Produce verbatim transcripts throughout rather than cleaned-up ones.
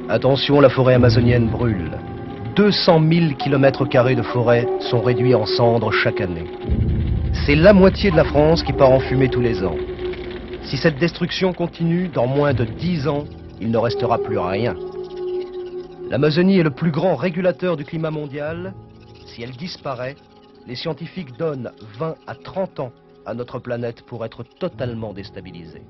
Attention, la forêt amazonienne brûle. deux cent mille kilomètres carrés de forêt sont réduits en cendres chaque année. C'est la moitié de la France qui part en fumée tous les ans. Si cette destruction continue, dans moins de dix ans, il ne restera plus rien. L'Amazonie est le plus grand régulateur du climat mondial. Si elle disparaît, les scientifiques donnent vingt à trente ans à notre planète pour être totalement déstabilisée.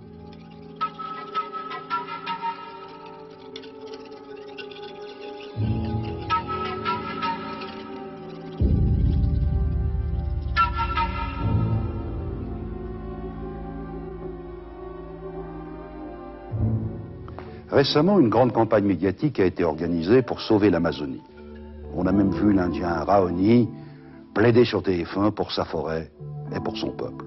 Récemment, une grande campagne médiatique a été organisée pour sauver l'Amazonie. On a même vu l'Indien Raoni plaider sur T F un pour sa forêt et pour son peuple.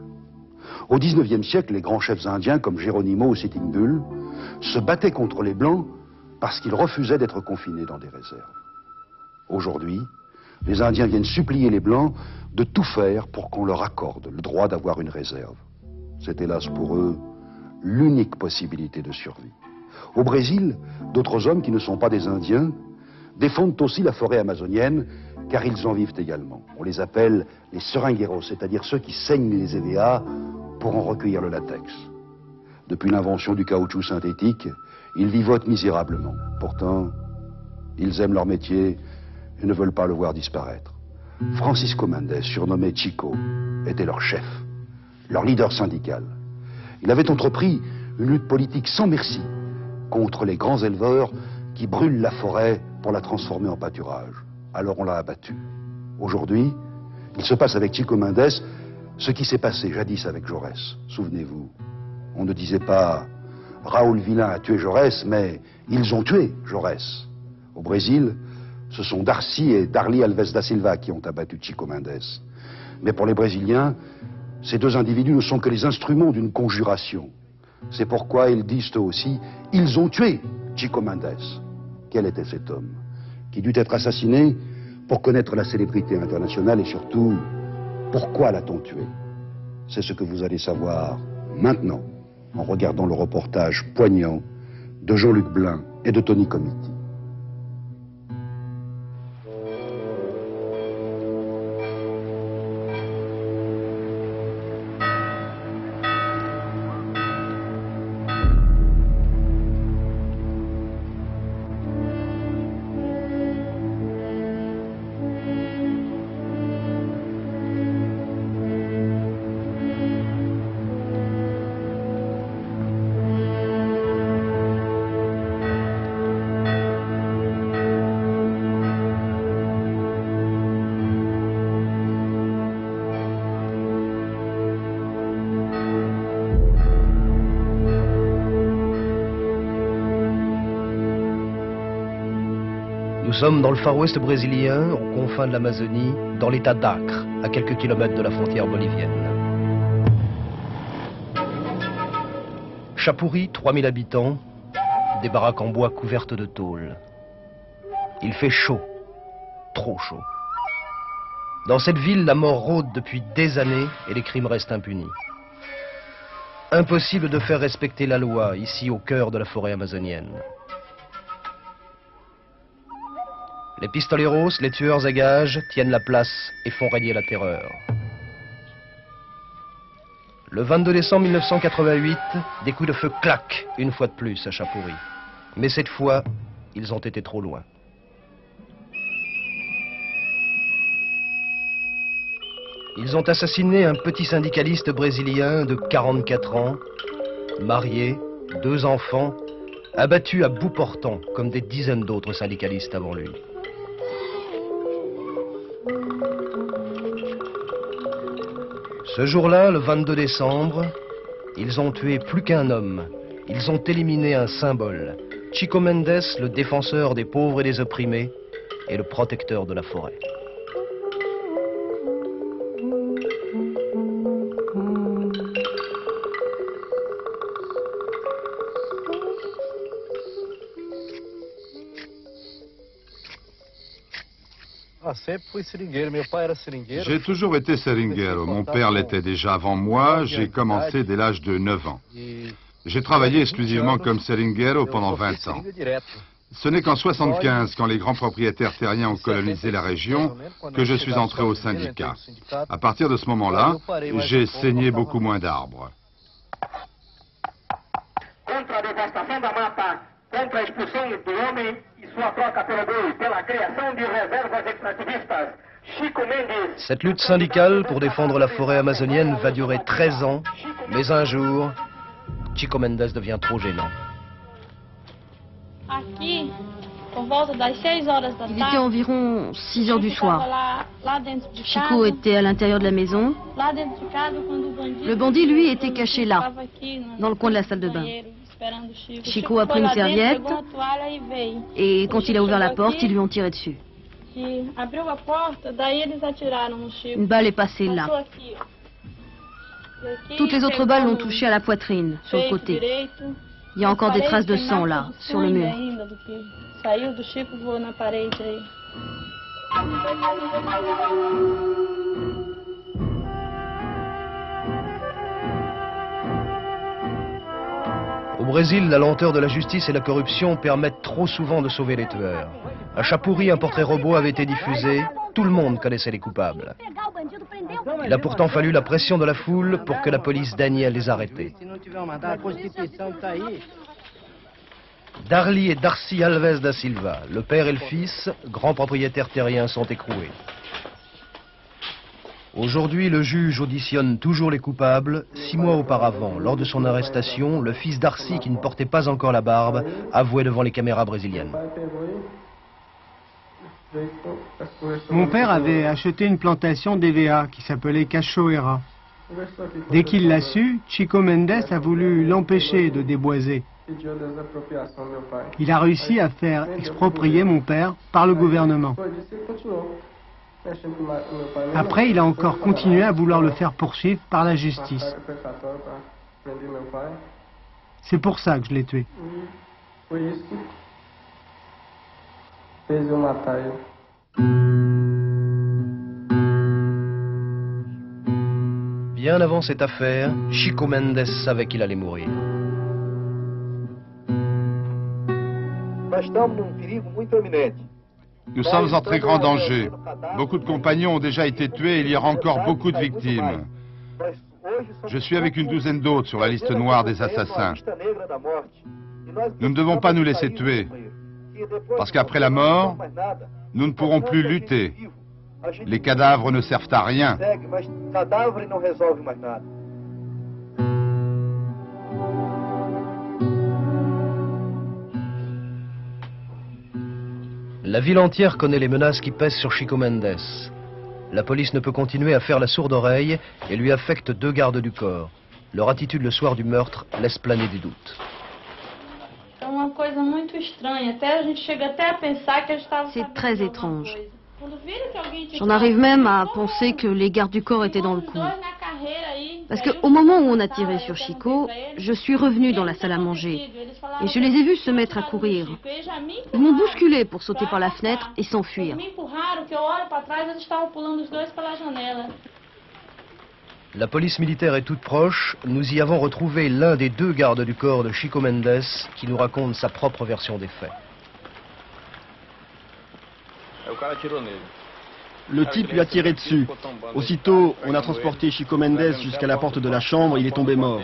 Au dix-neuvième siècle, les grands chefs indiens comme Geronimo ou Sitting Bull se battaient contre les Blancs parce qu'ils refusaient d'être confinés dans des réserves. Aujourd'hui, les Indiens viennent supplier les Blancs de tout faire pour qu'on leur accorde le droit d'avoir une réserve. C'est hélas pour eux l'unique possibilité de survie. Au Brésil, d'autres hommes qui ne sont pas des Indiens défendent aussi la forêt amazonienne car ils en vivent également. On les appelle les seringueiros, c'est-à-dire ceux qui saignent les E V A pour en recueillir le latex. Depuis l'invention du caoutchouc synthétique, ils vivotent misérablement. Pourtant, ils aiment leur métier et ne veulent pas le voir disparaître. Francisco Mendes, surnommé Chico, était leur chef, leur leader syndical. Il avait entrepris une lutte politique sans merci contre les grands éleveurs qui brûlent la forêt pour la transformer en pâturage. Alors on l'a abattu. Aujourd'hui, il se passe avec Chico Mendes ce qui s'est passé jadis avec Jaurès. Souvenez-vous, on ne disait pas « Raoul Villain a tué Jaurès », mais « ils ont tué Jaurès ». Au Brésil, ce sont Darcy et Darly Alves da Silva qui ont abattu Chico Mendes. Mais pour les Brésiliens, ces deux individus ne sont que les instruments d'une conjuration. C'est pourquoi ils disent eux aussi « ils ont tué Chico Mendes ». Quel était cet homme qui dut être assassiné pour connaître la célébrité internationale et surtout, pourquoi l'a-t-on tué? C'est ce que vous allez savoir maintenant en regardant le reportage poignant de Jean-Luc Blin et de Tony Comiti. Nous sommes dans le Far West brésilien, aux confins de l'Amazonie, dans l'état d'Acre, à quelques kilomètres de la frontière bolivienne. Chapuri, trois mille habitants, des baraques en bois couvertes de tôle. Il fait chaud, trop chaud. Dans cette ville, la mort rôde depuis des années et les crimes restent impunis. Impossible de faire respecter la loi, ici au cœur de la forêt amazonienne. Les pistoleros, les tueurs à gages, tiennent la place et font régner la terreur. Le vingt-deux décembre mille neuf cent quatre-vingt-huit, des coups de feu claquent une fois de plus à Chapuri. Mais cette fois, ils ont été trop loin. Ils ont assassiné un petit syndicaliste brésilien de quarante-quatre ans, marié, deux enfants, abattu à bout portant comme des dizaines d'autres syndicalistes avant lui. Ce jour-là, le vingt-deux décembre, ils ont tué plus qu'un homme. Ils ont éliminé un symbole. Chico Mendes, le défenseur des pauvres et des opprimés, et le protecteur de la forêt. J'ai toujours été seringueiro. Mon père l'était déjà avant moi. J'ai commencé dès l'âge de neuf ans. J'ai travaillé exclusivement comme seringueiro pendant vingt ans. Ce n'est qu'en soixante-quinze, quand les grands propriétaires terriens ont colonisé la région, que je suis entré au syndicat. À partir de ce moment-là, j'ai saigné beaucoup moins d'arbres. Contra a devastação da mata, contra a expulsão do homem e sua troca pelo boi, pela criação de reservas extrativistas. Chico Mendes. Cette lutte syndicale pour défendre la forêt amazonienne va durer treize ans, mais un jour, Chico Mendes devient trop gênant. Aqui, por volta das seis horas da Il tarde, était environ six heures du Chico tava soir. lá, lá dentro de Chico casa, était à l'intérieur de la maison. lá dentro de casa, quando o bandido, Le bandit, lui, était caché là, tava aqui no- dans le coin de la salle de bain. banheiro, esperando o Chico. Chico O a foi pris une lá dentro, serviette. pegou uma toalha e veio. Et quand il a ouvert la Chico porte, aqui, ils lui ont tiré dessus. e abriu a porta, daí eles atiraram no Chico. Une balle est passée Passou là. aqui, ó. E aqui, Toutes les autres pegou balles l'ont no touché à la poitrine, sur le peito côté. direito. Il y a encore des Parede traces de tem sang marca là, de sur le sangue mur. ainda do que saiu do Chico, voou na parede aí. Au Brésil, la lenteur de la justice et la corruption permettent trop souvent de sauver les tueurs. À Chapuri, un portrait robot avait été diffusé. Tout le monde connaissait les coupables. Il a pourtant fallu la pression de la foule pour que la police daigne les arrêter. Darly et Darcy Alves da Silva, le père et le fils, grands propriétaires terriens, sont écroués. Aujourd'hui, le juge auditionne toujours les coupables. Six mois auparavant, lors de son arrestation, le fils Darcy, qui ne portait pas encore la barbe, avouait devant les caméras brésiliennes. Mon père avait acheté une plantation d'E V A qui s'appelait Cachoeira. Dès qu'il l'a su, Chico Mendes a voulu l'empêcher de déboiser. Il a réussi à faire exproprier mon père par le gouvernement. Après, il a encore continué à vouloir le faire poursuivre par la justice. C'est pour ça que je l'ai tué. Bien avant cette affaire, Chico Mendes savait qu'il allait mourir. Nós estamos num perigo muito iminente. Nous sommes en très grand danger. Beaucoup de compagnons ont déjà été tués et il y aura encore beaucoup de victimes. Je suis avec une douzaine d'autres sur la liste noire des assassins. Nous ne devons pas nous laisser tuer, parce qu'après la mort, nous ne pourrons plus lutter. Les cadavres ne servent à rien. La ville entière connaît les menaces qui pèsent sur Chico Mendes. La police ne peut continuer à faire la sourde oreille et lui affecte deux gardes du corps. Leur attitude le soir du meurtre laisse planer des doutes. É uma coisa muito estranha. Até a gente chega até a pensar que a gente estava C'est très étrange. Quando vira que alguém te J'en arrive même à penser que les gardes du corps étaient dans le coup. dois na carreira aí, Parce aí qu'au moment où on a tiré sur Chico, je suis revenue dans la salle à manger. Et je les ai vus se mettre à courir. Ils m'ont bousculé pour sauter par la fenêtre et s'enfuir. Me empurraram, que eu olho para trás, eles estavam pulando os dois pela janela. La police militaire est toute proche. Nous y avons retrouvé l'un des deux gardes du corps de Chico Mendes qui nous raconte sa propre version des faits. Le type lui a tiré dessus. Aussitôt, on a transporté Chico Mendes jusqu'à la porte de la chambre, il est tombé mort.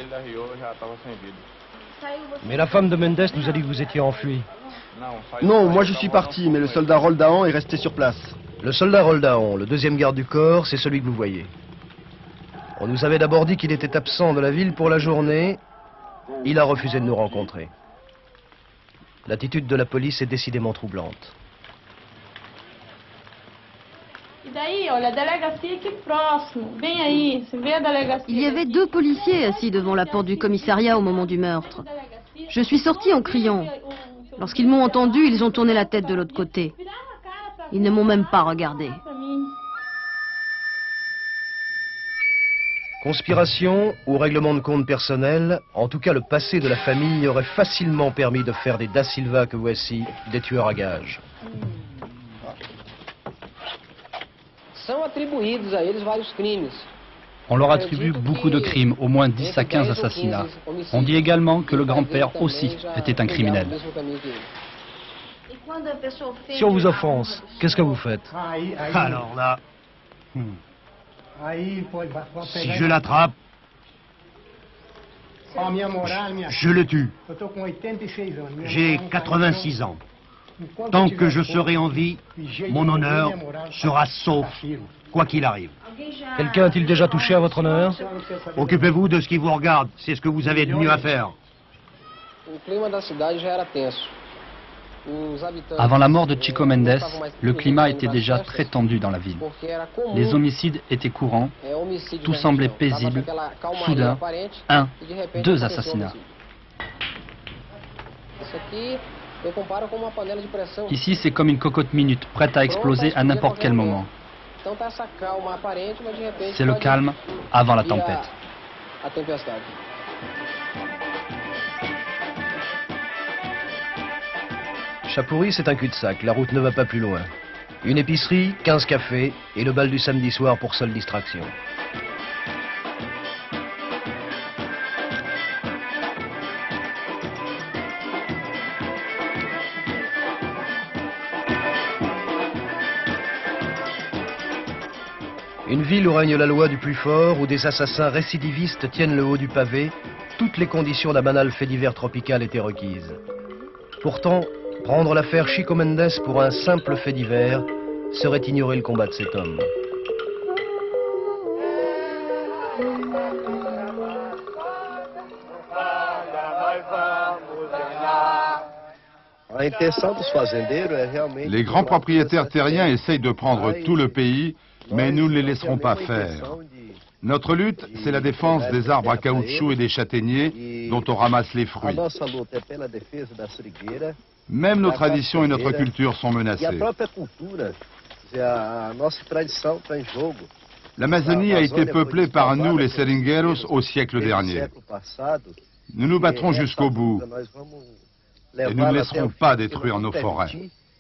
Mais la femme de Mendes nous a dit que vous étiez enfui. Non, moi je suis parti, mais le soldat Roldan est resté sur place. Le soldat Roldaon, le deuxième garde du corps, c'est celui que vous voyez. On nous avait d'abord dit qu'il était absent de la ville pour la journée. Il a refusé de nous rencontrer. L'attitude de la police est décidément troublante. E daí, olha, a delegacia aqui próximo, bem aí, você vê a delegacia. Il y avait deux policiers assis devant la porte du commissariat au moment du meurtre. Je suis sortie en criant. Lorsqu'ils m'ont entendu, ils ont tourné la tête de l'autre côté. Ils ne m'ont même pas regardé. Conspiration ou règlement de compte personnel, en tout cas le passé de la famille aurait facilement permis de faire des Da Silva que voici des tueurs à gages. On leur attribue beaucoup de crimes, au moins dix à quinze assassinats. On dit également que le grand-père aussi était un criminel. Si on vous offense, qu'est-ce que vous faites? Alors là, hmm. si je l'attrape, je le tue. J'ai quatre-vingt-six ans. Tant que je serai en vie, mon honneur sera sauf, quoi qu'il arrive. Quelqu'un a-t-il déjà touché à votre honneur? Occupez-vous de ce qui vous regarde, c'est ce que vous avez de mieux à faire. Avant la mort de Chico Mendes, le climat était déjà très tendu dans la ville. Les homicides étaient courants, tout semblait paisible. Soudain, un, deux assassinats. Ici, c'est comme une cocotte minute, prête à exploser à n'importe quel moment. C'est le calme avant la tempête. Chapuri, c'est un cul-de-sac, la route ne va pas plus loin. Une épicerie, quinze cafés et le bal du samedi soir pour seule distraction. Une ville où règne la loi du plus fort, où des assassins récidivistes tiennent le haut du pavé, toutes les conditions d'un banal fait divers tropical étaient requises. Pourtant, prendre l'affaire Chico Mendes pour un simple fait divers serait ignorer le combat de cet homme. Les grands propriétaires terriens essayent de prendre tout le pays, mais nous ne les laisserons pas faire. Notre lutte, c'est la défense des arbres à caoutchouc et des châtaigniers dont on ramasse les fruits. Même nos traditions et notre culture sont menacées. L'Amazonie a été peuplée par nous, les seringueiros, au siècle dernier. Nous nous battrons jusqu'au bout. Et nous ne laisserons pas détruire nos forêts.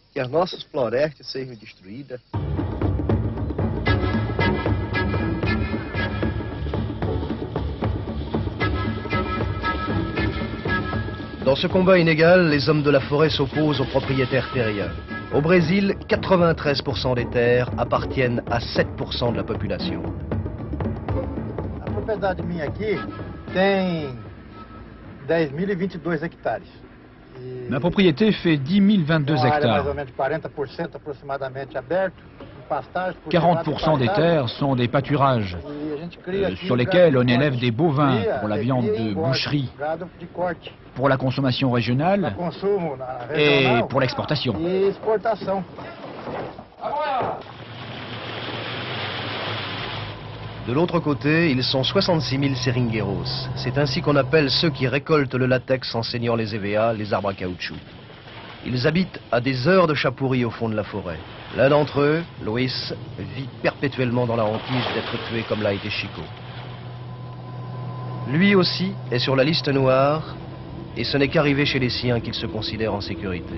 Dans ce combat inégal, les hommes de la forêt s'opposent aux propriétaires terriens. Au Brésil, quatre-vingt-treize pour cent des terres appartiennent à sept pour cent de la population. A propriedade minha aqui tem dez mille vingt-deux hectares. Ma propriété fait dix mille vingt-deux hectares. quarante pour cent des terres sont des pâturages, euh, sur lesquels on élève des bovins pour la viande de boucherie, pour la consommation régionale et pour l'exportation. De l'autre côté, ils sont soixante-six mille seringueiros. C'est ainsi qu'on appelle ceux qui récoltent le latex en saignant les E V A, les arbres à caoutchouc. Ils habitent à des heures de Chapuri au fond de la forêt. L'un d'entre eux, Luis, vit perpétuellement dans la hantise d'être tué comme l'a été Chico. Lui aussi est sur la liste noire, et ce n'est qu'arrivé chez les siens qu'il se considère en sécurité.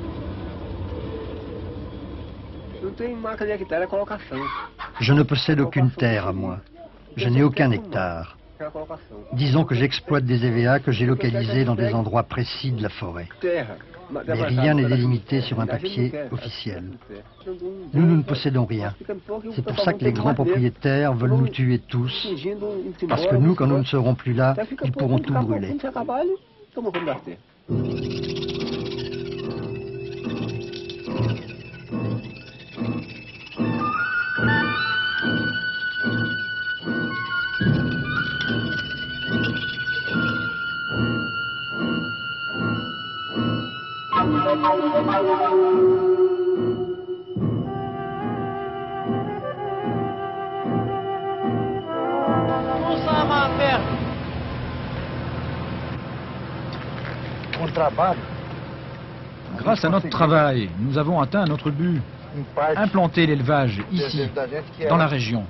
Je ne possède aucune terre à moi. Je n'ai aucun hectare. Disons que j'exploite des E V A que j'ai localisés dans des endroits précis de la forêt. Mais rien n'est délimité sur un papier officiel. Nous, nous ne possédons rien. C'est pour ça que les grands propriétaires veulent nous tuer tous. Parce que nous, quand nous ne serons plus là, ils pourront tout brûler. Grâce à notre travail, nous avons atteint notre but. Implanter l'élevage ici, dans la région.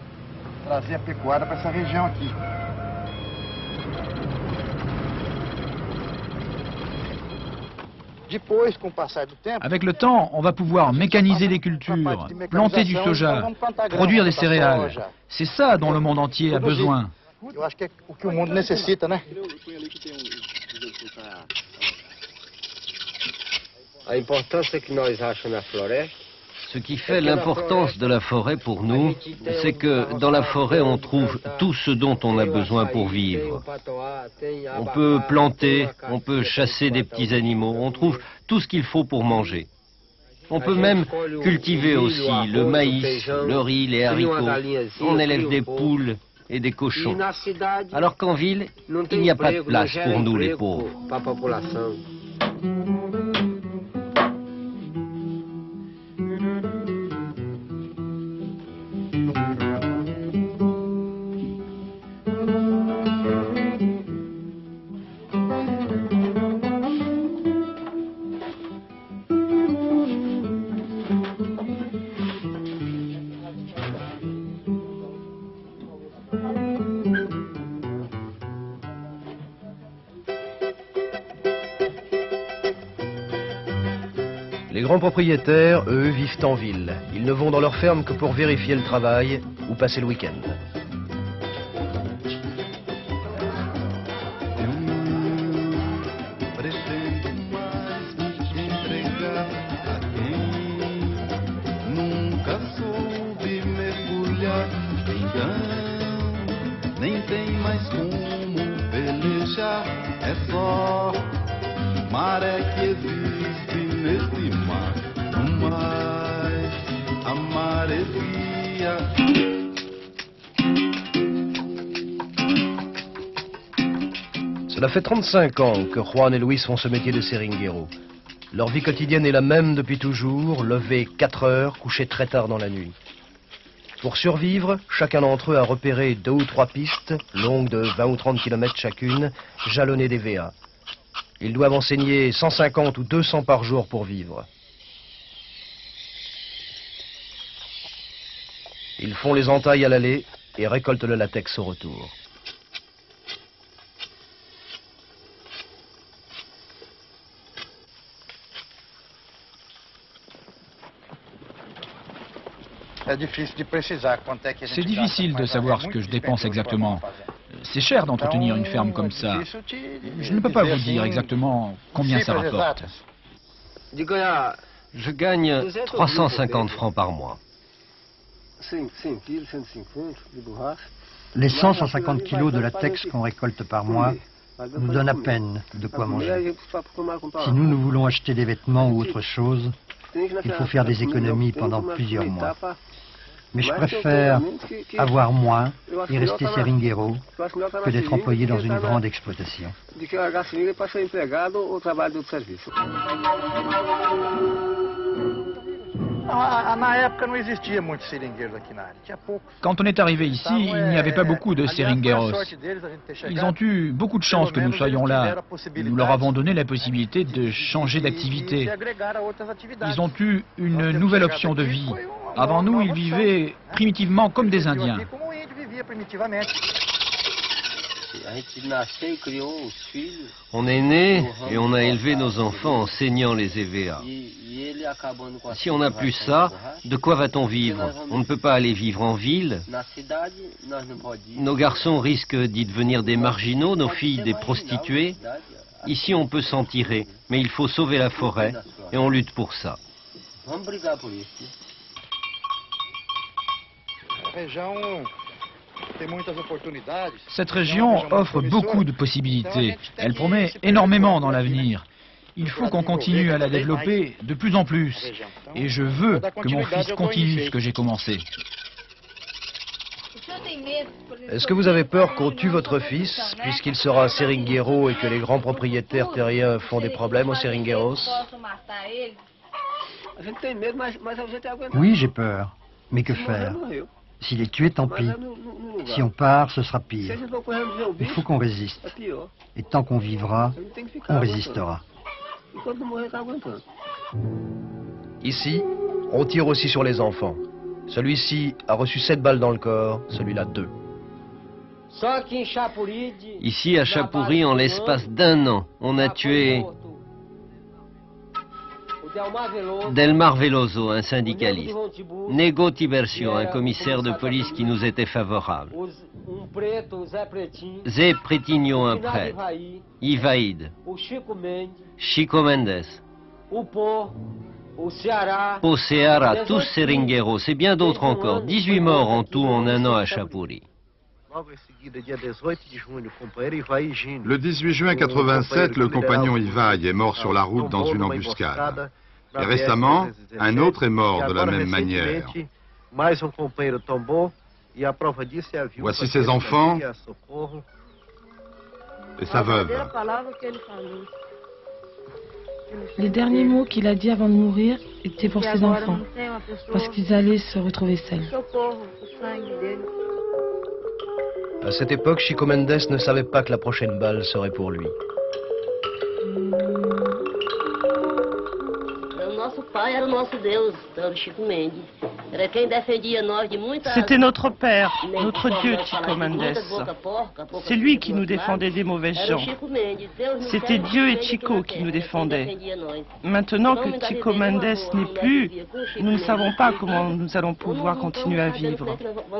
Avec le temps, on va pouvoir mécaniser les cultures, planter du soja, produire des céréales. C'est ça dont le monde entier a besoin. Ce qui fait l'importance de la forêt pour nous, c'est que dans la forêt, on trouve tout ce dont on a besoin pour vivre. On peut planter, on peut chasser des petits animaux, on trouve tout ce qu'il faut pour manger. On peut même cultiver aussi le maïs, le riz, les haricots. On élève des poules et des cochons. Alors qu'en ville, il n'y a pas de place pour nous, les pauvres. Les grands propriétaires, eux, vivent en ville. Ils ne vont dans leur ferme que pour vérifier le travail ou passer le week-end. Cela fait trente-cinq ans que Juan et Luis font ce métier de seringuero. Leur vie quotidienne est la même depuis toujours, lever quatre heures, coucher très tard dans la nuit. Pour survivre, chacun d'entre eux a repéré deux ou trois pistes, longues de vingt ou trente kilomètres chacune, jalonnées d'E V A. Ils doivent enseigner cent cinquante ou deux cents par jour pour vivre. Ils font les entailles à l'aller et récoltent le latex au retour. C'est difficile de savoir ce que je dépense exactement. C'est cher d'entretenir une ferme comme ça. Je ne peux pas vous dire exactement combien ça rapporte. Je gagne trois cent cinquante francs par mois. Les cent, cent cinquante kilos de latex qu'on récolte par mois nous donnent à peine de quoi manger. Si nous, nous voulons acheter des vêtements ou autre chose, il faut faire des économies pendant plusieurs mois. Mais je préfère avoir moins et rester seringuero que d'être employé dans une grande exploitation. Quand on est arrivé ici, il n'y avait pas beaucoup de seringueros. Ils ont eu beaucoup de chance que nous soyons là. Nous leur avons donné la possibilité de changer d'activité. Ils ont eu une nouvelle option de vie. Avant nous, ils vivaient primitivement comme des Indiens. On est né et on a élevé nos enfants en saignant les E V A. Si on n'a plus ça, de quoi va-t-on vivre? On ne peut pas aller vivre en ville. Nos garçons risquent d'y devenir des marginaux, nos filles des prostituées. Ici, on peut s'en tirer, mais il faut sauver la forêt et on lutte pour ça. Cette région offre beaucoup de possibilités. Elle promet énormément dans l'avenir. Il faut qu'on continue à la développer de plus en plus. Et je veux que mon fils continue ce que j'ai commencé. Est-ce que vous avez peur qu'on tue votre fils, puisqu'il sera seringuero et que les grands propriétaires terriens font des problèmes aux seringueros? Oui, j'ai peur. Mais que faire? S'il est tué, tant pis. Si on part, ce sera pire. Il faut qu'on résiste. Et tant qu'on vivra, on résistera. Ici, on tire aussi sur les enfants. Celui-ci a reçu sept balles dans le corps, celui-là deux. Ici, à Chapuri, en l'espace d'un an, on a tué Delmar Veloso, un syndicaliste. Nego Tibercio, un commissaire de police qui nous était favorable. Zé Pretinho, un prêtre. Ivaïd. Chico Mendes. Au Ceará, tous seringueiros et bien d'autres encore. dix-huit morts en tout en un an à Chapuri. Le dix-huit juin quatre-vingt-sept, le compagnon Ivaï est mort sur la route dans une embuscade. Et récemment, un autre est mort de la même manière. Voici ses enfants et sa veuve. Les derniers mots qu'il a dit avant de mourir étaient pour ses enfants, parce qu'ils allaient se retrouver seuls. À cette époque, Chico Mendes ne savait pas que la prochaine balle serait pour lui. C'était notre père, notre Dieu, Chico Mendes. C'est lui qui nous défendait des mauvais gens. C'était Dieu et Chico qui nous défendaient. Maintenant que Chico Mendes n'est plus, nous ne savons pas comment nous allons pouvoir continuer à vivre.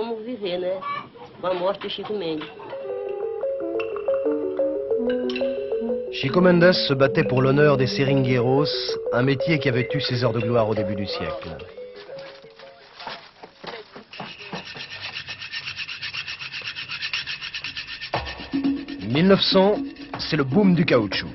Chico Mendes se battait pour l'honneur des seringueiros, un métier qui avait eu ses heures de gloire au début du siècle. mille neuf cents, c'est le boom du caoutchouc.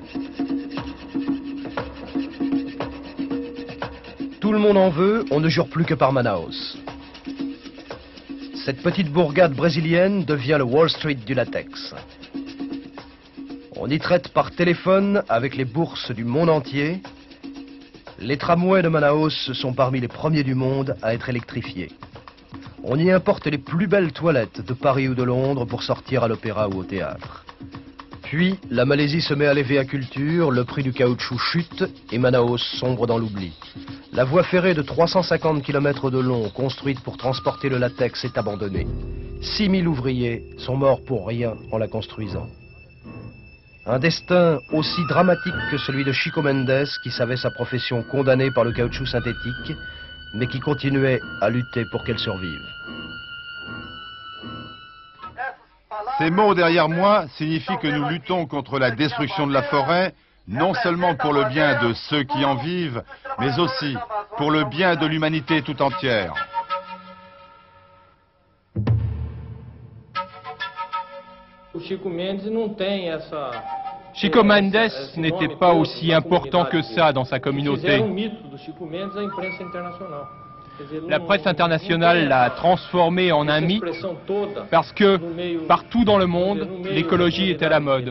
Tout le monde en veut, on ne jure plus que par Manaus. Cette petite bourgade brésilienne devient le Wall Street du latex. On y traite par téléphone avec les bourses du monde entier. Les tramways de Manaus sont parmi les premiers du monde à être électrifiés. On y importe les plus belles toilettes de Paris ou de Londres pour sortir à l'opéra ou au théâtre. Puis, la Malaisie se met à l'évéaculture, le prix du caoutchouc chute et Manaus sombre dans l'oubli. La voie ferrée de trois cent cinquante kilomètres de long, construite pour transporter le latex, est abandonnée. six mille ouvriers sont morts pour rien en la construisant. Un destin aussi dramatique que celui de Chico Mendes, qui savait sa profession condamnée par le caoutchouc synthétique, mais qui continuait à lutter pour qu'elle survive. Ces mots derrière moi signifient que nous luttons contre la destruction de la forêt, non seulement pour le bien de ceux qui en vivent, mais aussi pour le bien de l'humanité tout entière. Chico Mendes n'était pas aussi important que ça dans sa communauté. La presse internationale l'a transformé en un mythe parce que partout dans le monde, l'écologie est à la mode.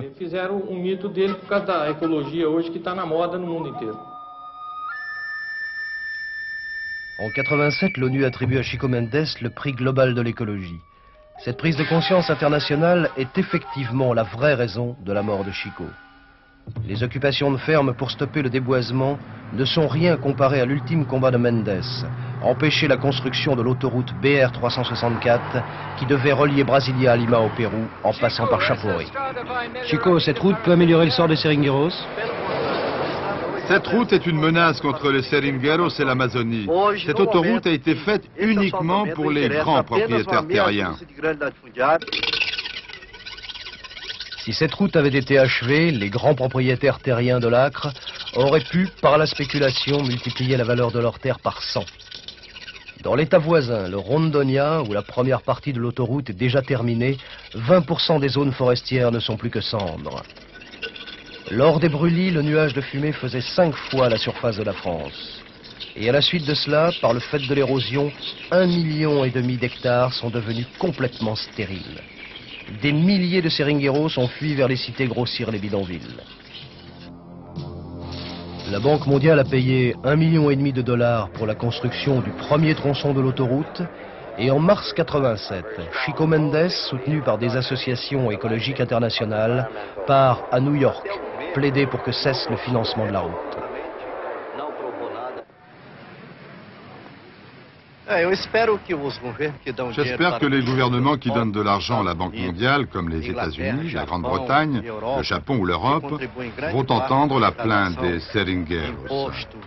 En quatre-vingt-sept, l'ONU attribue à Chico Mendes le prix global de l'écologie. Cette prise de conscience internationale est effectivement la vraie raison de la mort de Chico. Les occupations de fermes pour stopper le déboisement ne sont rien comparées à l'ultime combat de Mendes, empêcher la construction de l'autoroute B R trois cent soixante-quatre qui devait relier Brasilia à Lima au Pérou en passant par Chapuri. Chico, cette route peut améliorer le sort des seringueiros? Cette route est une menace contre les seringueiros et l'Amazonie. Cette autoroute a été faite uniquement pour les grands propriétaires terriens. Si cette route avait été achevée, les grands propriétaires terriens de l'Acre auraient pu, par la spéculation, multiplier la valeur de leurs terres par cent. Dans l'état voisin, le Rondônia, où la première partie de l'autoroute est déjà terminée, vingt pour cent des zones forestières ne sont plus que cendres. Lors des brûlis, le nuage de fumée faisait cinq fois la surface de la France. Et à la suite de cela, par le fait de l'érosion, un million et demi d'hectares sont devenus complètement stériles. Des milliers de seringueiros ont fui vers les cités grossir les bidonvilles. La Banque mondiale a payé un million et demi de dollars pour la construction du premier tronçon de l'autoroute. Et en mars quatre-vingt-sept, Chico Mendes, soutenu par des associations écologiques internationales, part à New York, plaider pour que cesse le financement de la route. J'espère que les gouvernements qui donnent de l'argent à la Banque mondiale, comme les États-Unis, la Grande-Bretagne, le Japon ou l'Europe, vont entendre la plainte des seringueiros.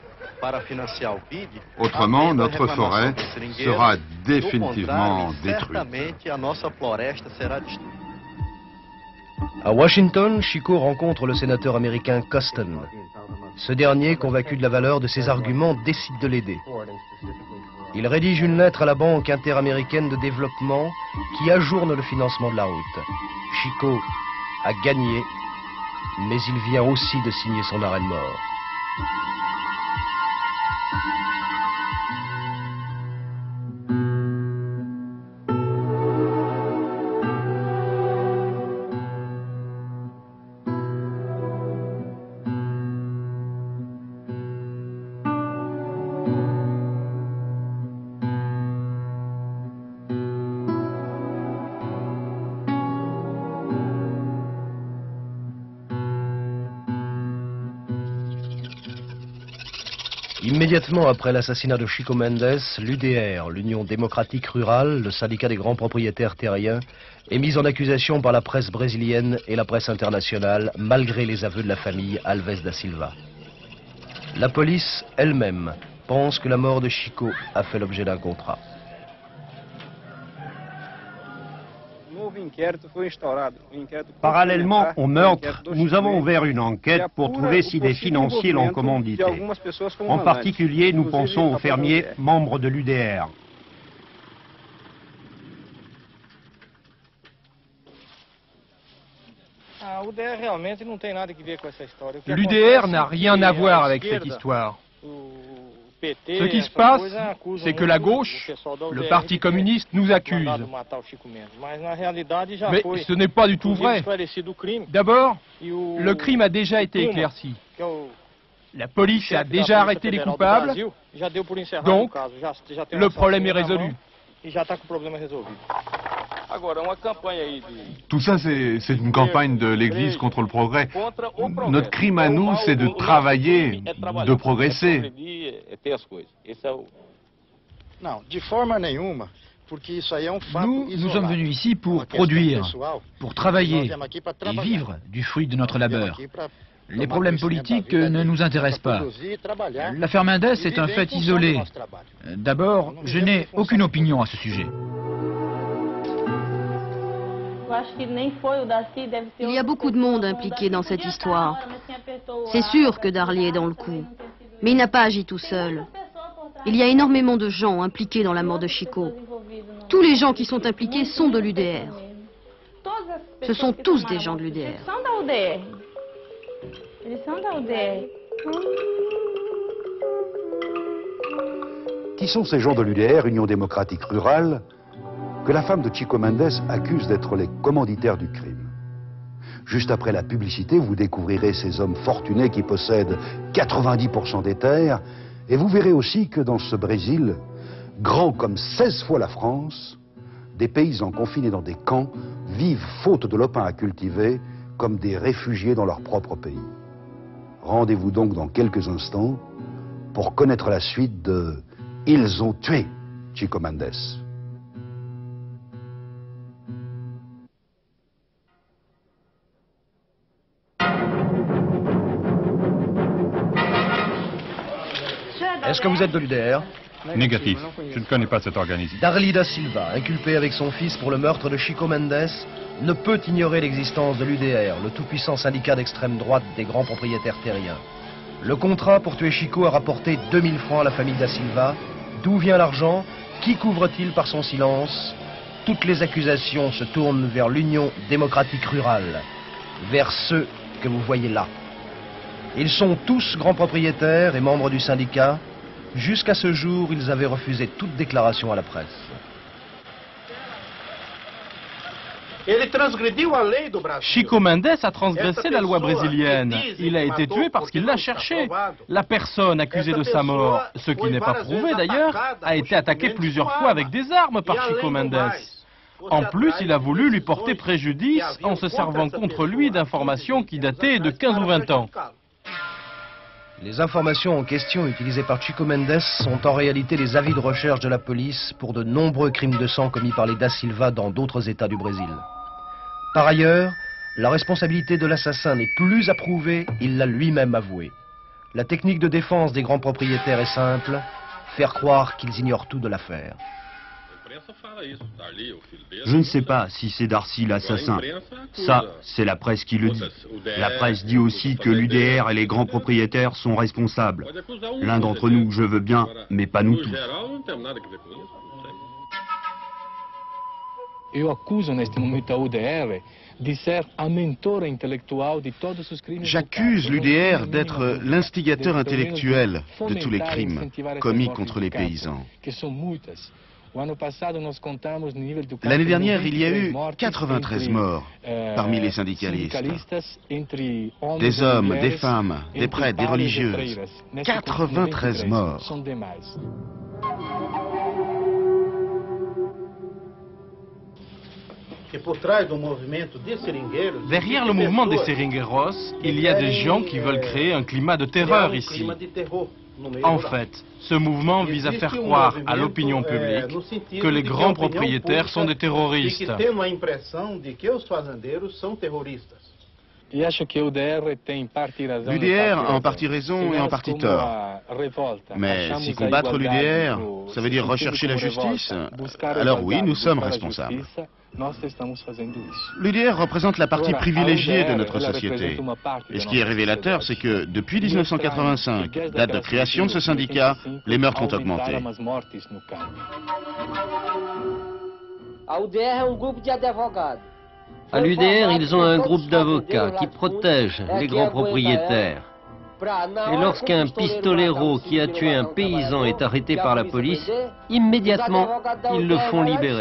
Autrement, notre forêt sera définitivement détruite. À Washington, Chico rencontre le sénateur américain Coston. Ce dernier, convaincu de la valeur de ses arguments, décide de l'aider. Il rédige une lettre à la Banque interaméricaine de développement qui ajourne le financement de la route. Chico a gagné, mais il vient aussi de signer son arrêt de mort. Immédiatement après l'assassinat de Chico Mendes, l'U D R, l'Union démocratique rurale, le syndicat des grands propriétaires terriens, est mis en accusation par la presse brésilienne et la presse internationale, malgré les aveux de la famille Alves da Silva. La police elle-même pense que la mort de Chico a fait l'objet d'un contrat. Parallèlement au meurtre, nous avons ouvert une enquête pour trouver si des financiers l'ont commandité. En particulier, nous pensons aux fermiers membres de l'U D R. L'U D R n'a rien à voir avec cette histoire. Ce qui se passe, c'est que la gauche, le Parti communiste, nous accuse. Mais ce n'est pas du tout vrai. D'abord, le crime a déjà été éclairci. La police a déjà arrêté les coupables, donc le problème est résolu. Tout ça, c'est une campagne de l'Église contre le progrès. Notre crime à nous, c'est de travailler, de progresser. Nous, nous sommes venus ici pour produire, pour travailler et vivre du fruit de notre labeur. Les problèmes politiques ne nous intéressent pas. L'affaire Mendes est un fait isolé. D'abord, je n'ai aucune opinion à ce sujet. Il y a beaucoup de monde impliqué dans cette histoire. C'est sûr que Darly est dans le coup. Mais il n'a pas agi tout seul. Il y a énormément de gens impliqués dans la mort de Chico. Tous les gens qui sont impliqués sont de l'U D R. Ce sont tous des gens de l'U D R. Qui sont ces gens de l'U D R, Union démocratique rurale, que la femme de Chico Mendes accuse d'être les commanditaires du crime? Juste après la publicité, vous découvrirez ces hommes fortunés qui possèdent quatre-vingt-dix pour cent des terres, et vous verrez aussi que dans ce Brésil, grand comme seize fois la France, des paysans confinés dans des camps vivent, faute de lopin à cultiver, comme des réfugiés dans leur propre pays. Rendez-vous donc dans quelques instants pour connaître la suite de « Ils ont tué Chico Mendes ». Est-ce que vous êtes de l'U D R? Négatif. Je ne connais pas cet organisme. Darly da Silva, inculpé avec son fils pour le meurtre de Chico Mendes, ne peut ignorer l'existence de l'U D R, le tout-puissant syndicat d'extrême droite des grands propriétaires terriens. Le contrat pour tuer Chico a rapporté deux mille francs à la famille da Silva. D'où vient l'argent? Qui couvre-t-il par son silence? Toutes les accusations se tournent vers l'Union démocratique rurale, vers ceux que vous voyez là. Ils sont tous grands propriétaires et membres du syndicat. Jusqu'à ce jour, ils avaient refusé toute déclaration à la presse. Chico Mendes a transgressé la loi brésilienne. Il a été tué parce qu'il l'a cherché. La personne accusée de sa mort, ce qui n'est pas prouvé d'ailleurs, a été attaquée plusieurs fois avec des armes par Chico Mendes. En plus, il a voulu lui porter préjudice en se servant contre lui d'informations qui dataient de quinze ou vingt ans. Les informations en question utilisées par Chico Mendes sont en réalité les avis de recherche de la police pour de nombreux crimes de sang commis par les da Silva dans d'autres États du Brésil. Par ailleurs, la responsabilité de l'assassin n'est plus à prouver, il l'a lui-même avoué. La technique de défense des grands propriétaires est simple, faire croire qu'ils ignorent tout de l'affaire. Je ne sais pas si c'est Darcy l'assassin. Ça, c'est la presse qui le dit. La presse dit aussi que l'U D R et les grands propriétaires sont responsables. L'un d'entre nous, je veux bien, mais pas nous tous. J'accuse l'U D R d'être l'instigateur intellectuel de tous les crimes commis contre les paysans. L'année dernière, il y a eu quatre-vingt-treize morts parmi les syndicalistes. Des hommes, des femmes, des prêtres, des religieuses. quatre-vingt-treize morts. Derrière le mouvement des seringueiros, il y a des gens qui veulent créer un climat de terreur ici. En fait, ce mouvement vise à faire croire à l'opinion publique que les grands propriétaires sont des terroristes. L'U D R a en partie raison et en partie tort. Mais si combattre l'U D R, ça veut dire rechercher la justice, alors oui, nous sommes responsables. L'U D R représente la partie privilégiée de notre société. Et ce qui est révélateur, c'est que depuis mille neuf cent quatre-vingt-cinq, date de création de ce syndicat, les meurtres ont augmenté. À l'U D R, ils ont un groupe d'avocats qui protègent les grands propriétaires. Et lorsqu'un pistolero qui a tué un paysan est arrêté par la police, immédiatement, ils le font libérer.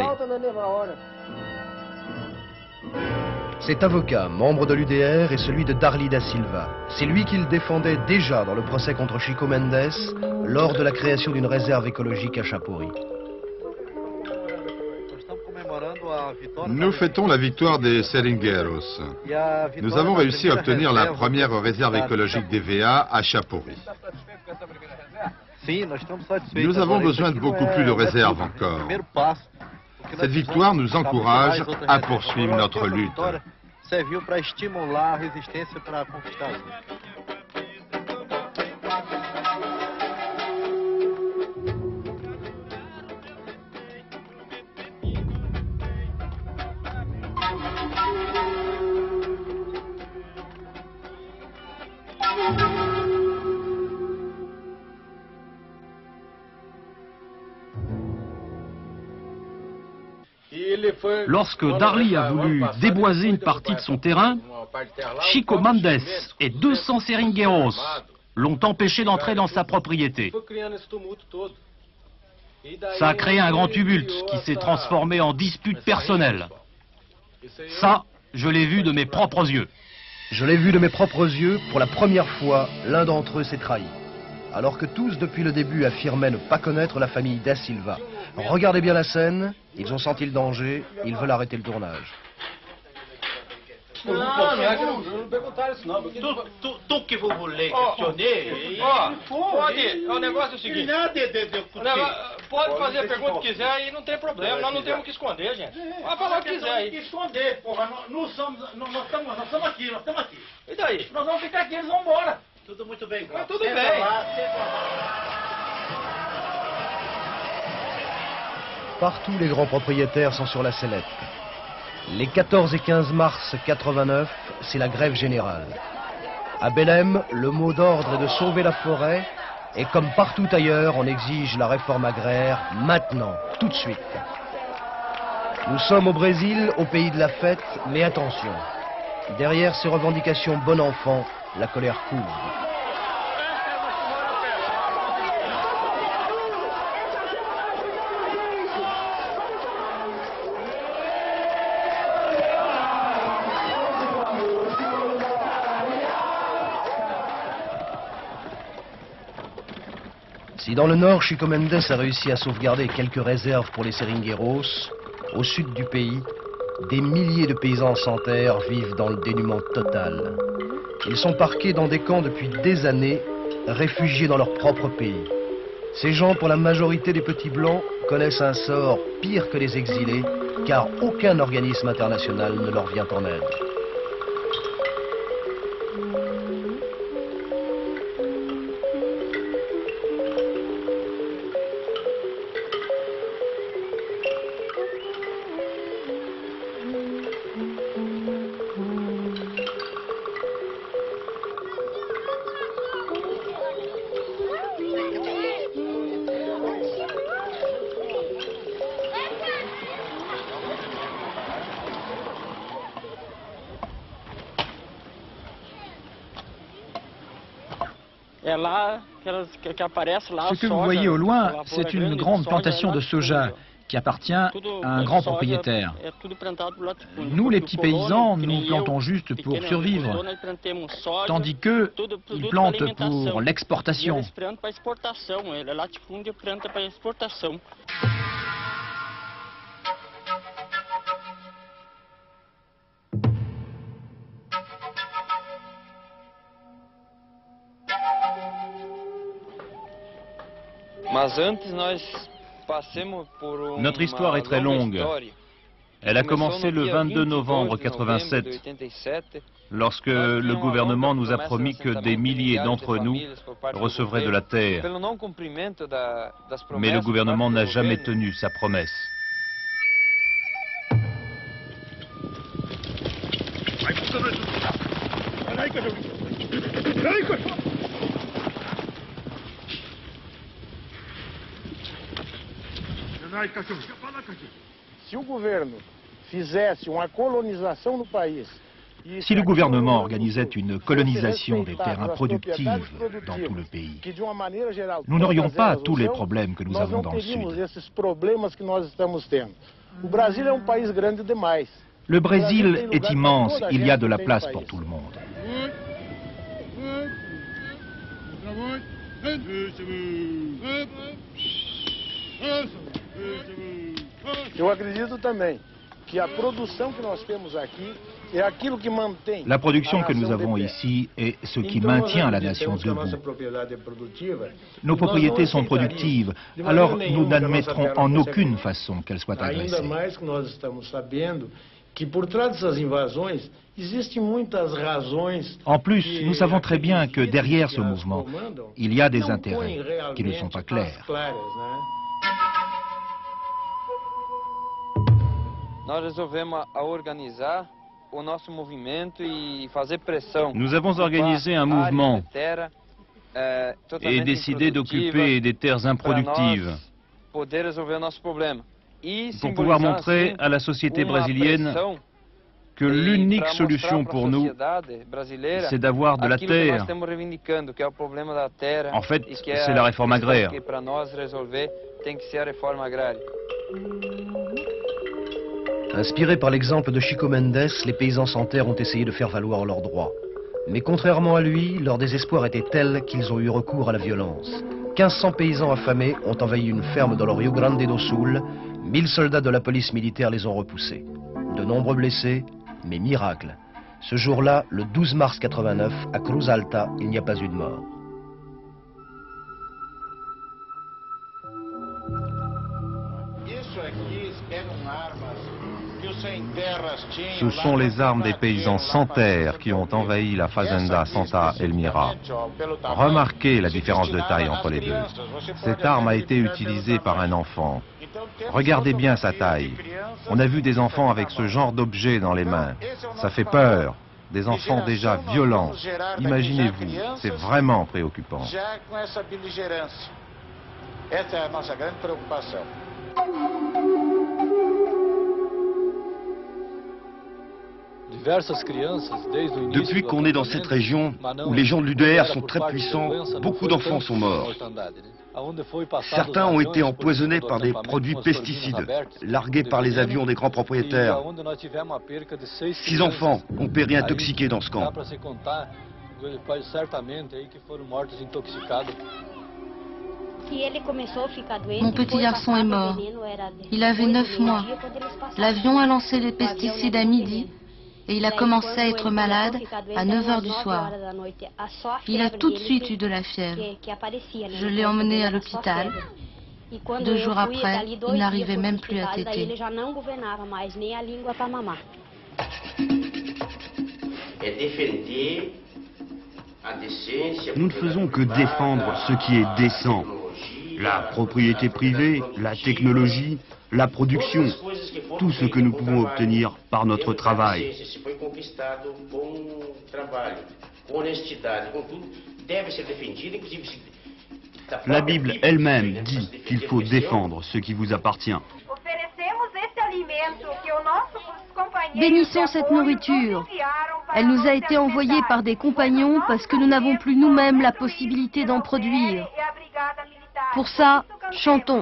Cet avocat, membre de l'U D R, est celui de Darly da Silva. C'est lui qu'il défendait déjà dans le procès contre Chico Mendes lors de la création d'une réserve écologique à Chapuri. Nous fêtons la victoire des Seringueiros. Nous avons réussi à obtenir la première réserve écologique d'E V A à Chapuri. Nous avons besoin de beaucoup plus de réserves encore. Cette victoire nous encourage à poursuivre notre lutte. Lorsque Darly a voulu déboiser une partie de son terrain, Chico Mendes et deux cents seringueiros l'ont empêché d'entrer dans sa propriété. Ça a créé un grand tumulte qui s'est transformé en dispute personnelle. Ça, je l'ai vu de mes propres yeux. Je l'ai vu de mes propres yeux, pour la première fois, l'un d'entre eux s'est trahi. Alors que tous, depuis le début, affirmaient ne pas connaître la famille da Silva. Regardez bien la scène, ils ont senti le danger, ils veulent arrêter le tournage. Não, não é que não, não perguntaram isso não. Tu, tu, tu que vou ler, questionei. Ó, pode, o negócio é o seguinte. Pode fazer a pergunta que quiser e não tem problema, nós não temos que esconder, gente. Pode falar o que quiser aí. Não temos que esconder, porra, nós estamos aqui, nós estamos aqui. E daí? Nós vamos ficar aqui, eles vão embora. Tudo muito bem, Mas tudo bem. Partout, les grands propriétaires sont sur la sellette. Les quatorze et quinze mars quatre-vingt-neuf, c'est la grève générale. À Belém, le mot d'ordre est de sauver la forêt, et comme partout ailleurs, on exige la réforme agraire maintenant, tout de suite. Nous sommes au Brésil, au pays de la fête, mais attention, derrière ces revendications bon enfant, la colère coule. Si dans le nord, Chico Mendes a réussi à sauvegarder quelques réserves pour les seringueiros, au sud du pays, des milliers de paysans sans terre vivent dans le dénuement total. Ils sont parqués dans des camps depuis des années, réfugiés dans leur propre pays. Ces gens, pour la majorité des petits blancs, connaissent un sort pire que les exilés, car aucun organisme international ne leur vient en aide. Ce que vous voyez au loin, c'est une grande plantation de soja qui appartient à un grand propriétaire. Nous, les petits paysans, nous plantons juste pour survivre, tandis qu'eux, ils plantent pour l'exportation. Notre histoire est très longue. Elle a commencé le vingt-deux novembre quatre-vingt-sept, lorsque le gouvernement nous a promis que des milliers d'entre nous recevraient de la terre. Mais le gouvernement n'a jamais tenu sa promesse. Si le gouvernement organisait une colonisation des terres improductives dans tout le pays, nous n'aurions pas tous les problèmes que nous avons dans le Sud. Le Brésil est immense, il y a de la place pour tout le monde. La production que nous avons ici est ce qui maintient la nation debout. Nos propriétés sont productives, alors nous n'admettrons en aucune façon qu'elles soient agressées. En plus, nous savons très bien que derrière ce mouvement, il y a des intérêts qui ne sont pas clairs. Nous avons organisé un mouvement et décidé d'occuper des terres improductives pour pouvoir montrer à la société brésilienne que l'unique solution pour nous, c'est d'avoir de la terre. En fait, c'est la réforme agraire. Inspirés par l'exemple de Chico Mendes, les paysans sans terre ont essayé de faire valoir leurs droits. Mais contrairement à lui, leur désespoir était tel qu'ils ont eu recours à la violence. quinze cents paysans affamés ont envahi une ferme dans le Rio Grande do Sul. mille soldats de la police militaire les ont repoussés. De nombreux blessés, mais miracle. Ce jour-là, le douze mars quatre-vingt-neuf, à Cruz Alta, il n'y a pas eu de mort. Ce sont les armes des paysans sans terre qui ont envahi la Fazenda Santa Elmira. Remarquez la différence de taille entre les deux. Cette arme a été utilisée par un enfant. Regardez bien sa taille. On a vu des enfants avec ce genre d'objet dans les mains. Ça fait peur. Des enfants déjà violents. Imaginez-vous, c'est vraiment préoccupant. Depuis qu'on est dans cette région où les gens de l'U D R sont très puissants, beaucoup d'enfants sont morts. Certains ont été empoisonnés par des produits pesticides, largués par les avions des grands propriétaires. Six enfants ont péri intoxiqués dans ce camp. Mon petit garçon est mort. Il avait neuf mois. L'avion a lancé les pesticides à midi et il a commencé à être malade à neuf heures du soir. Il a tout de suite eu de la fièvre. Je l'ai emmené à l'hôpital. Deux jours après, il n'arrivait même plus à téter. Nous ne faisons que défendre ce qui est décent. La propriété privée, la technologie, la production, tout ce que nous pouvons obtenir par notre travail. La Bible elle-même dit qu'il faut défendre ce qui vous appartient. Bénissons cette nourriture. Elle nous a été envoyée par des compagnons parce que nous n'avons plus nous-mêmes la possibilité d'en produire. Pour ça, chantons.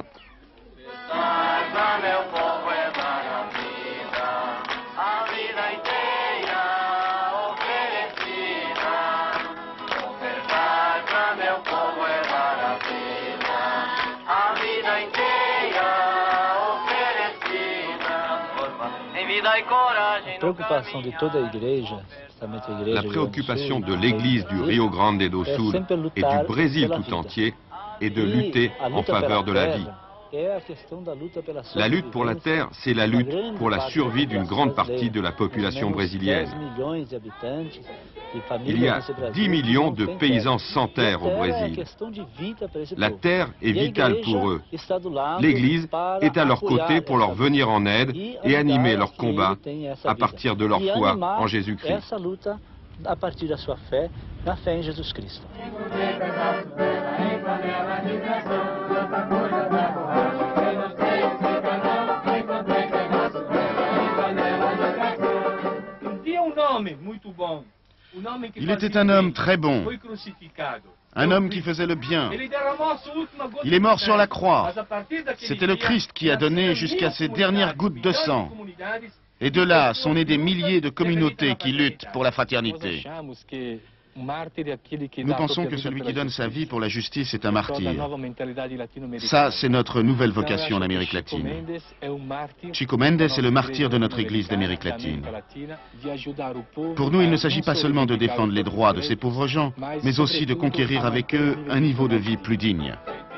La préoccupation de l'Église du Rio Grande do Sul et du Brésil tout entier est de lutter en faveur de la vie. La lutte pour la terre, c'est la lutte pour la survie d'une grande partie de la population brésilienne. Il y a dix millions de paysans sans terre au Brésil. La terre est vitale pour eux. L'Église est à leur côté pour leur venir en aide et animer leur combat à partir de leur foi en Jésus-Christ. Il était un homme très bon, un homme qui faisait le bien. Il est mort sur la croix. C'était le Christ qui a donné jusqu'à ses dernières gouttes de sang. Et de là sont nées des milliers de communautés qui luttent pour la fraternité. Nous pensons que celui qui donne sa vie pour la justice est un martyr. Ça, c'est notre nouvelle vocation en Amérique latine. Chico Mendes est le martyr de notre Église d'Amérique latine. Pour nous, il ne s'agit pas seulement de défendre les droits de ces pauvres gens, mais aussi de conquérir avec eux un niveau de vie plus digne.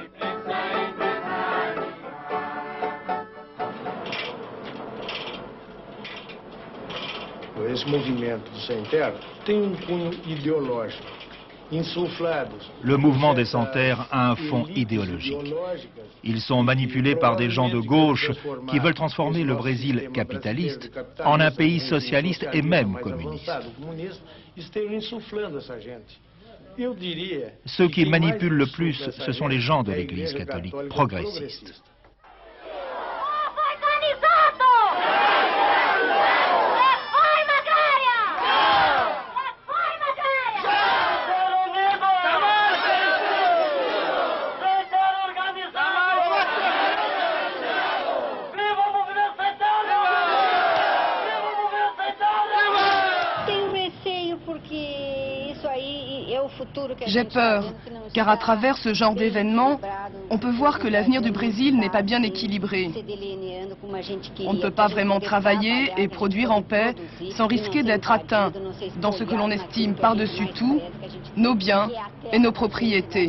Esse movimento do Sem Terra tem um cunho ideológico. Le mouvement des sans-terre a un fond idéologique. Ils sont manipulés par des gens de gauche qui veulent transformer le Brésil capitaliste en un pays socialiste et même communiste. Ceux qui manipulent le plus, ce sont les gens de l'Église catholique progressiste. J'ai peur, car à travers ce genre d'événements, on peut voir que l'avenir du Brésil n'est pas bien équilibré. On ne peut pas vraiment travailler et produire en paix sans risquer d'être atteint dans ce que l'on estime par-dessus tout nos biens et nos propriétés.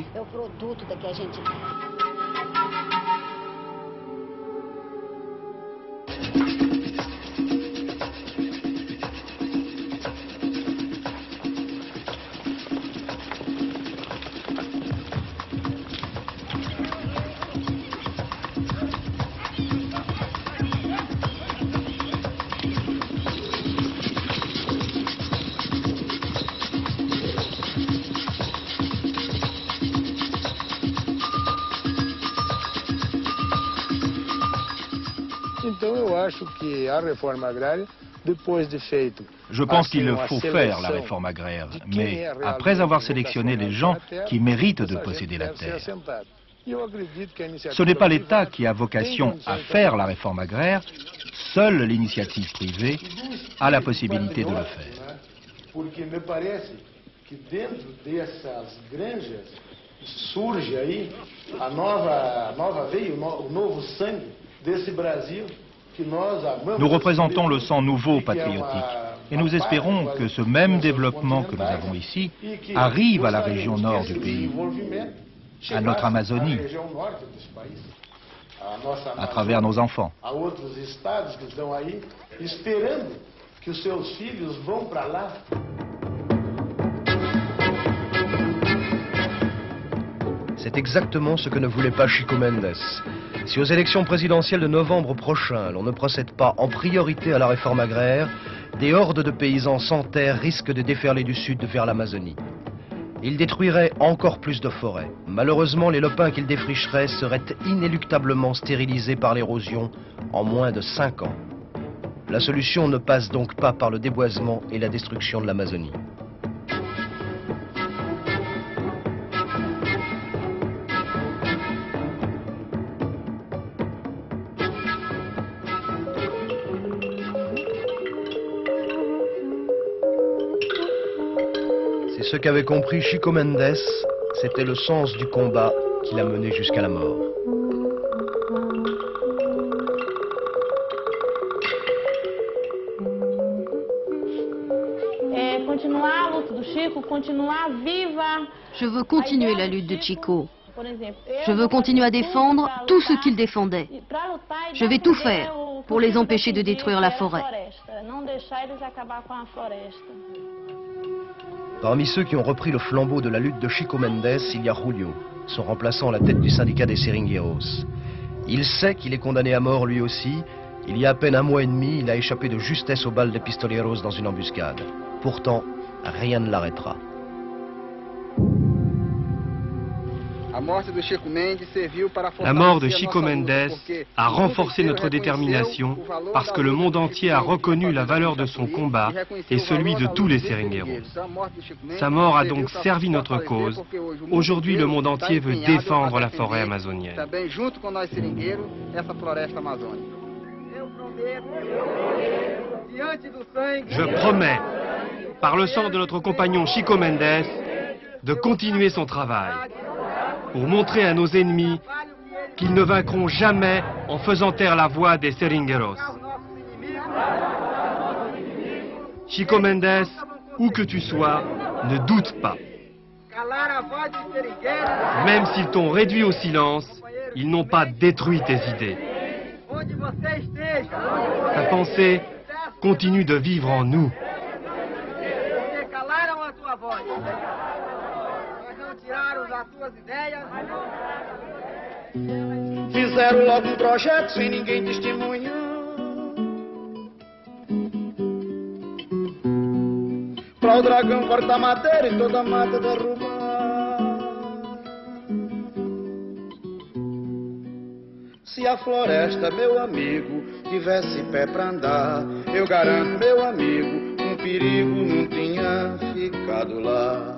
Je pense qu'il faut faire la réforme agraire, mais après avoir sélectionné les gens qui méritent de posséder la terre. Ce n'est pas l'État qui a vocation à faire la réforme agraire, seule l'initiative privée a la possibilité de le faire. Nous représentons le sang nouveau patriotique et nous espérons que ce même développement que nous avons ici arrive à la région nord du pays, à notre Amazonie, à travers nos enfants. C'est exactement ce que ne voulait pas Chico Mendes. Si aux élections présidentielles de novembre prochain, l'on ne procède pas en priorité à la réforme agraire, des hordes de paysans sans terre risquent de déferler du sud vers l'Amazonie. Ils détruiraient encore plus de forêts. Malheureusement, les lopins qu'ils défricheraient seraient inéluctablement stérilisés par l'érosion en moins de cinq ans. La solution ne passe donc pas par le déboisement et la destruction de l'Amazonie. C'est ce qu'avait compris Chico Mendes, c'était le sens du combat qui l'a mené jusqu'à la mort. Je veux continuer la lutte de Chico. Je veux continuer à défendre tout ce qu'il défendait. Je vais tout faire pour les empêcher de détruire la forêt. Parmi ceux qui ont repris le flambeau de la lutte de Chico Mendes, il y a Julio, son remplaçant à la tête du syndicat des Seringueiros. Il sait qu'il est condamné à mort lui aussi. Il y a à peine un mois et demi, il a échappé de justesse aux balles des pistoleros dans une embuscade. Pourtant, rien ne l'arrêtera. La mort de Chico Mendes a renforcé notre détermination parce que le monde entier a reconnu la valeur de son combat et celui de tous les Seringueiros. Sa mort a donc servi notre cause. Aujourd'hui, le monde entier veut défendre la forêt amazonienne. Je promets, par le sang de notre compagnon Chico Mendes, de continuer son travail pour montrer à nos ennemis qu'ils ne vaincront jamais en faisant taire la voix des Seringueiros. Chico Mendes, où que tu sois, ne doute pas. Même s'ils t'ont réduit au silence, ils n'ont pas détruit tes idées. Ta pensée continue de vivre en nous. Fizeram logo um projeto sem ninguém testemunhar. Pra o dragão cortar madeira e toda a mata derrubar. Se a floresta, meu amigo, tivesse pé pra andar, eu garanto, meu amigo, um perigo não tinha ficado lá.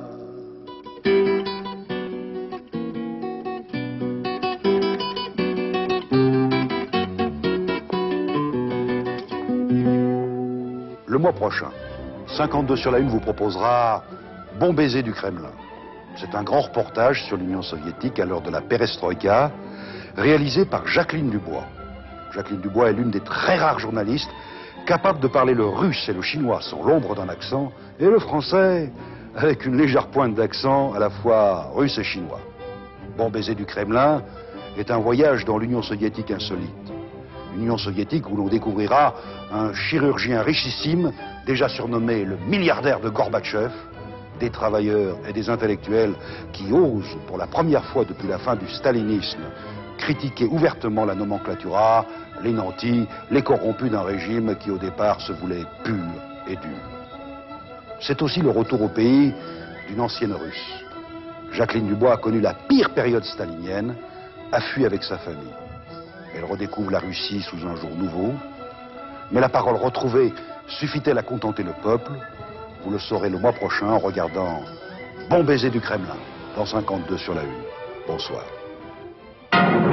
Le mois prochain, cinquante-deux sur la une vous proposera Bon baiser du Kremlin. C'est un grand reportage sur l'Union soviétique à l'heure de la perestroïka, réalisé par Jacqueline Dubois. Jacqueline Dubois est l'une des très rares journalistes capables de parler le russe et le chinois sans l'ombre d'un accent, et le français avec une légère pointe d'accent à la fois russe et chinois. Bon baiser du Kremlin est un voyage dans l'Union soviétique insolite. Union soviétique où l'on découvrira un chirurgien richissime, déjà surnommé le milliardaire de Gorbatchev, des travailleurs et des intellectuels qui osent, pour la première fois depuis la fin du stalinisme, critiquer ouvertement la nomenclatura, les nantis, les corrompus d'un régime qui au départ se voulait pur et dur. C'est aussi le retour au pays d'une ancienne Russe. Jacqueline Dubois a connu la pire période stalinienne, a fui avec sa famille. Elle redécouvre la Russie sous un jour nouveau. Mais la parole retrouvée suffit-elle à contenter le peuple? Vous le saurez le mois prochain en regardant Bon baiser du Kremlin, dans cinquante-deux sur la une. Bonsoir.